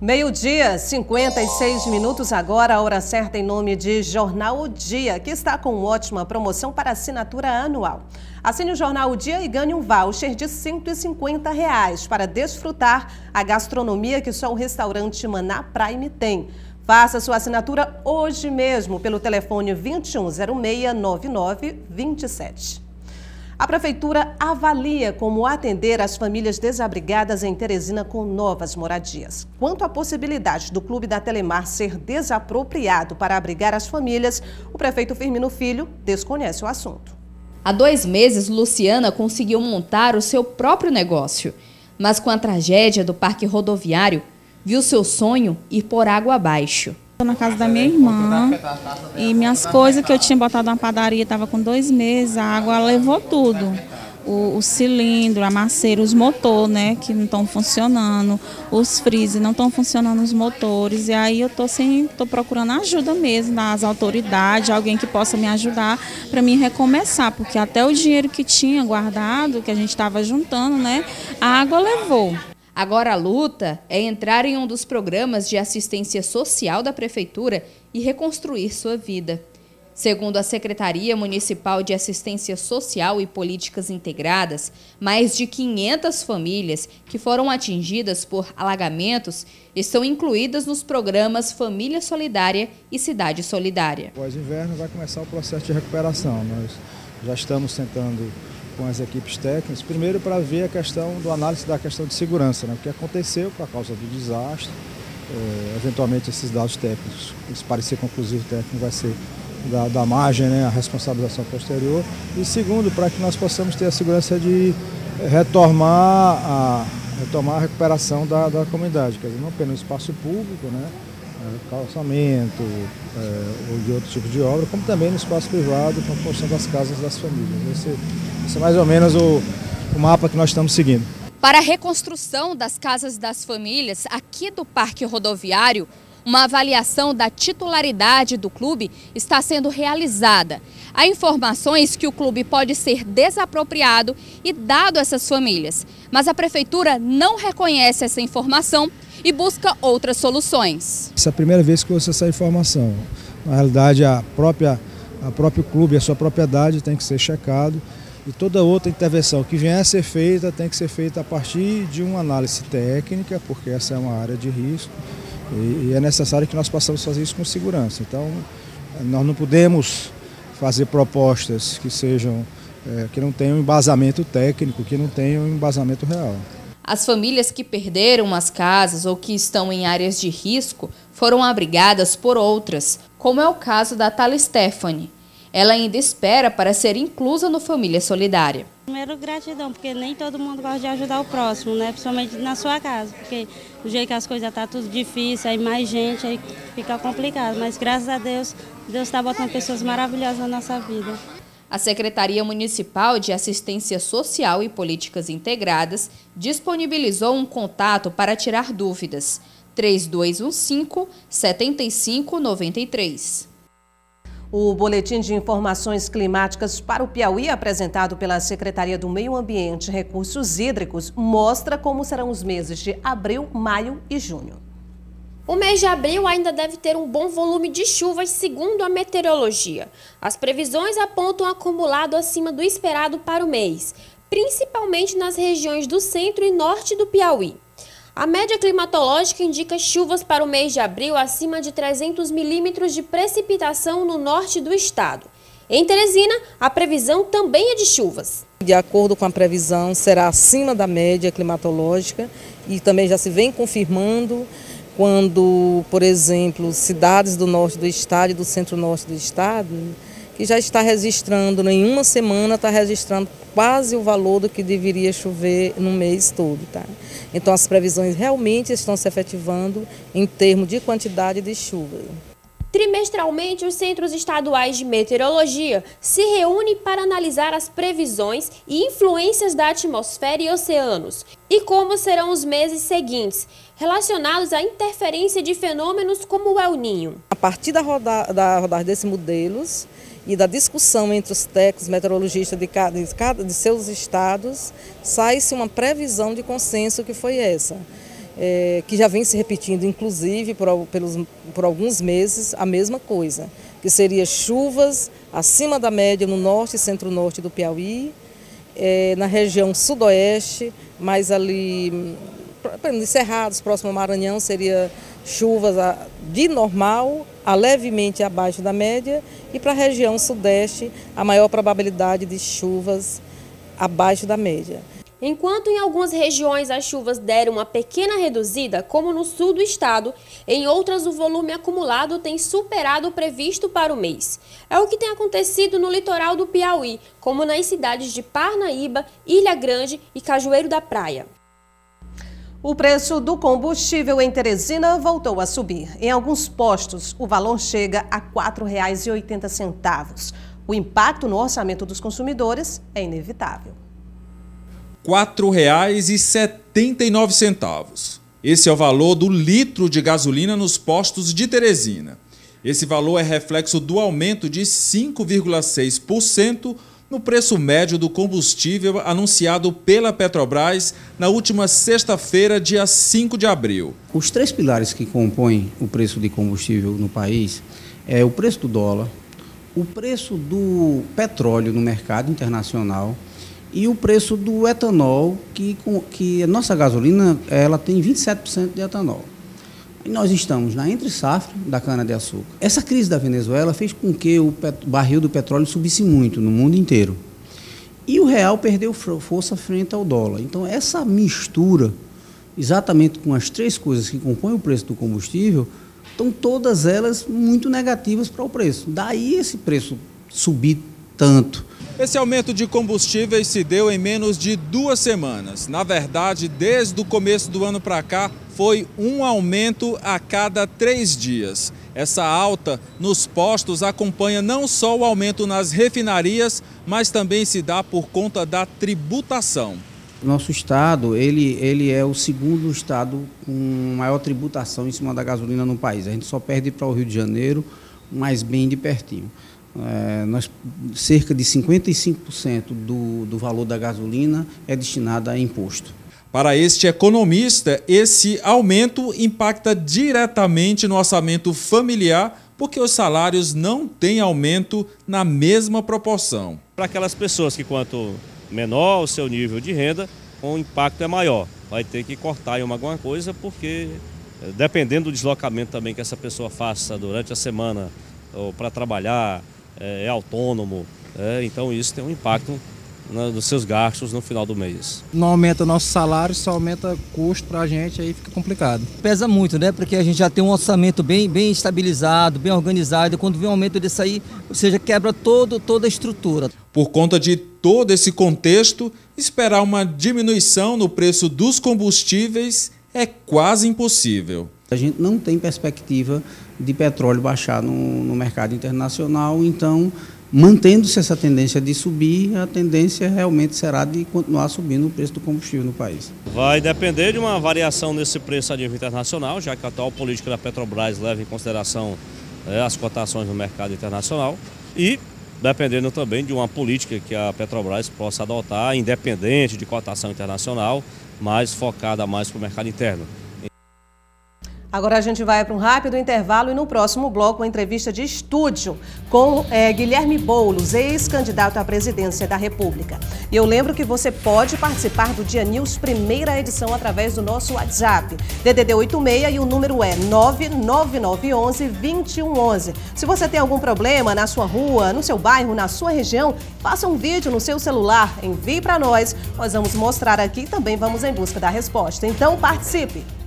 Meio-dia, 56 minutos agora, a hora certa em nome de Jornal O Dia, que está com ótima promoção para assinatura anual. Assine o Jornal O Dia e ganhe um voucher de R$ 150 para desfrutar a gastronomia que só o restaurante Maná Prime tem. Faça sua assinatura hoje mesmo pelo telefone 2106-9927. A Prefeitura avalia como atender as famílias desabrigadas em Teresina com novas moradias. Quanto à possibilidade do Clube da Telemar ser desapropriado para abrigar as famílias, o prefeito Firmino Filho desconhece o assunto. Há 2 meses, Luciana conseguiu montar o seu próprio negócio, mas com a tragédia do parque rodoviário, viu seu sonho ir por água abaixo. Estou na casa da minha irmã e minhas coisas que eu tinha botado na padaria, estava com 2 meses, a água levou tudo. O cilindro, a maceira, os motores, né, que não estão funcionando, os freezer, não estão funcionando os motores. E aí eu estou procurando ajuda mesmo das autoridades, alguém que possa me ajudar para mim recomeçar, porque até o dinheiro que tinha guardado, que a gente estava juntando, né, a água levou. Agora a luta é entrar em um dos programas de assistência social da Prefeitura e reconstruir sua vida. Segundo a Secretaria Municipal de Assistência Social e Políticas Integradas, mais de 500 famílias que foram atingidas por alagamentos estão incluídas nos programas Família Solidária e Cidade Solidária. Após o inverno vai começar o processo de recuperação. Nós já estamos tentando com as equipes técnicas, primeiro para ver a questão do análise da questão de segurança, né? O que aconteceu por causa do desastre, eventualmente esses dados técnicos, se parecer conclusivo técnico vai ser da margem, né, a responsabilização posterior, e segundo, para que nós possamos ter a segurança de retomar a recuperação da comunidade, quer dizer, não apenas no espaço público, né, calçamento ou de outro tipo de obra, como também no espaço privado, com a construção das casas das famílias. Esse é mais ou menos o mapa que nós estamos seguindo. Para a reconstrução das casas das famílias aqui do Parque Rodoviário, uma avaliação da titularidade do clube está sendo realizada. Há informações que o clube pode ser desapropriado e dado a essas famílias, mas a Prefeitura não reconhece essa informação e busca outras soluções. Essa é a primeira vez que eu ouço essa informação. Na realidade, a próprio clube, a sua propriedade tem que ser checado e toda outra intervenção que vier a ser feita tem que ser feita a partir de uma análise técnica, porque essa é uma área de risco e é necessário que nós possamos fazer isso com segurança. Então, nós não podemos fazer propostas que sejam, que não tenham embasamento técnico, que não tenham embasamento real. As famílias que perderam as casas ou que estão em áreas de risco foram abrigadas por outras, como é o caso da Thala Stephanie. Ela ainda espera para ser inclusa no Família Solidária. Primeiro, gratidão, porque nem todo mundo gosta de ajudar o próximo, né? Principalmente na sua casa, porque do jeito que as coisas estão tudo difícil, aí mais gente, aí fica complicado. Mas graças a Deus, Deus está botando pessoas maravilhosas na nossa vida. A Secretaria Municipal de Assistência Social e Políticas Integradas disponibilizou um contato para tirar dúvidas. 3215-7593. O Boletim de Informações Climáticas para o Piauí, apresentado pela Secretaria do Meio Ambiente e Recursos Hídricos, mostra como serão os meses de abril, maio e junho. O mês de abril ainda deve ter um bom volume de chuvas, segundo a meteorologia. As previsões apontam acumulado acima do esperado para o mês, principalmente nas regiões do centro e norte do Piauí. A média climatológica indica chuvas para o mês de abril acima de 300 milímetros de precipitação no norte do estado. Em Teresina, a previsão também é de chuvas. De acordo com a previsão, será acima da média climatológica e também já se vem confirmando quando, por exemplo, cidades do norte do estado e do centro-norte do estado, que já está registrando, em uma semana está registrando quase o valor do que deveria chover no mês todo, tá? Então as previsões realmente estão se efetivando em termos de quantidade de chuva. Trimestralmente, os Centros Estaduais de Meteorologia se reúnem para analisar as previsões e influências da atmosfera e oceanos e como serão os meses seguintes, relacionados à interferência de fenômenos como o El Niño. A partir da rodagem desses modelos e da discussão entre os técnicos meteorologistas de seus estados, sai-se uma previsão de consenso que foi essa. que já vem se repetindo, inclusive, por alguns meses, a mesma coisa, que seria chuvas acima da média no norte e centro-norte do Piauí, na região sudoeste, mas ali, nos Cerrados, próximo ao Maranhão, seria chuvas de normal a levemente abaixo da média, e para a região sudeste, a maior probabilidade de chuvas abaixo da média. Enquanto em algumas regiões as chuvas deram uma pequena reduzida, como no sul do estado, em outras o volume acumulado tem superado o previsto para o mês. É o que tem acontecido no litoral do Piauí, como nas cidades de Parnaíba, Ilha Grande e Cajueiro da Praia. O preço do combustível em Teresina voltou a subir. Em alguns postos, o valor chega a R$ 4,80. O impacto no orçamento dos consumidores é inevitável. R$ 4,79. Esse é o valor do litro de gasolina nos postos de Teresina. Esse valor é reflexo do aumento de 5,6% no preço médio do combustível anunciado pela Petrobras na última sexta-feira, dia 5 de abril. Os três pilares que compõem o preço de combustível no país é o preço do dólar, o preço do petróleo no mercado internacional e o preço do etanol, que a nossa gasolina ela tem 27% de etanol. E nós estamos na entre-safra da cana-de-açúcar. Essa crise da Venezuela fez com que o barril do petróleo subisse muito no mundo inteiro. E o real perdeu força frente ao dólar. Então, essa mistura, exatamente com as três coisas que compõem o preço do combustível, estão todas elas muito negativas para o preço. Daí esse preço subir tanto. Esse aumento de combustíveis se deu em menos de 2 semanas. Na verdade, desde o começo do ano para cá, foi um aumento a cada 3 dias. Essa alta nos postos acompanha não só o aumento nas refinarias, mas também se dá por conta da tributação. Nosso estado, ele é o segundo estado com maior tributação em cima da gasolina no país. A gente só perde para o Rio de Janeiro, mas bem de pertinho. Cerca de 55% do valor da gasolina é destinado a imposto. Para este economista, esse aumento impacta diretamente no orçamento familiar, porque os salários não têm aumento na mesma proporção. Para aquelas pessoas que quanto menor o seu nível de renda, o impacto é maior. Vai ter que cortar em alguma coisa, porque dependendo do deslocamento também que essa pessoa faça durante a semana ou para trabalhar, é autônomo, então isso tem um impacto nos seus gastos no final do mês. Não aumenta o nosso salário, só aumenta o custo para a gente, aí fica complicado. Pesa muito, né? Porque a gente já tem um orçamento bem estabilizado, bem organizado, e quando vem um aumento desse aí, ou seja, quebra toda a estrutura. Por conta de todo esse contexto, esperar uma diminuição no preço dos combustíveis é quase impossível. A gente não tem perspectiva de petróleo baixar no mercado internacional, então, mantendo-se essa tendência de subir, a tendência realmente será de continuar subindo o preço do combustível no país. Vai depender de uma variação nesse preço a nível internacional, já que a atual política da Petrobras leva em consideração as cotações no mercado internacional, e dependendo também de uma política que a Petrobras possa adotar, independente de cotação internacional, mas focada mais para o mercado interno. Agora a gente vai para um rápido intervalo e no próximo bloco uma entrevista de estúdio com Guilherme Boulos, ex-candidato à presidência da República. E eu lembro que você pode participar do Dia News primeira edição através do nosso WhatsApp, DDD 86, e o número é 99911-2111. Se você tem algum problema na sua rua, no seu bairro, na sua região, faça um vídeo no seu celular, envie para nós. Nós vamos mostrar aqui e também vamos em busca da resposta. Então participe!